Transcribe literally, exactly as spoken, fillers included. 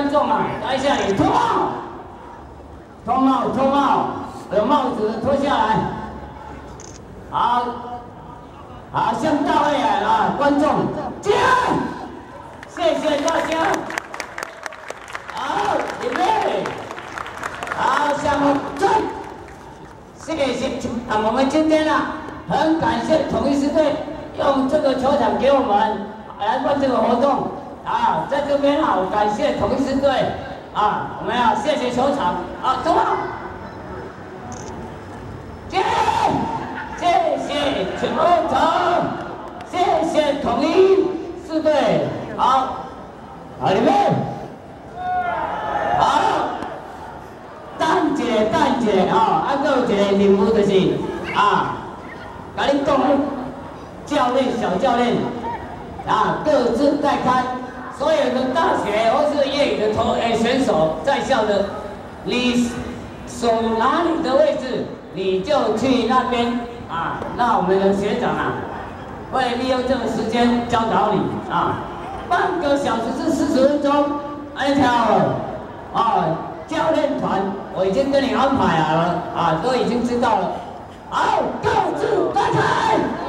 观众啊，来一下你脱帽，脱帽，脱帽，有帽子的脱下来。好，好，向到位啊，观众，进来，谢谢大家。好，预备，好，向后转。谢谢啊，我们今天啊，很感谢统一狮队用这个球场给我们来办这个活动。 啊，在这边啊，我感谢统一狮队啊，我们要谢谢球场啊，走吧，谢谢谢球场，谢谢统一狮队，好，好，你们，好，蛋姐蛋姐啊，还有一个任务就是啊，甲你讲，教练小教练啊，各自带开。 所有的大学或是业余的投诶选手在校的，你手拿你的位置，你就去那边啊。那我们的学长啊，会利用这个时间教导你啊，半个小时至四十分钟，那条啊教练团我已经跟你安排好了啊，都已经知道了。好，各自带开。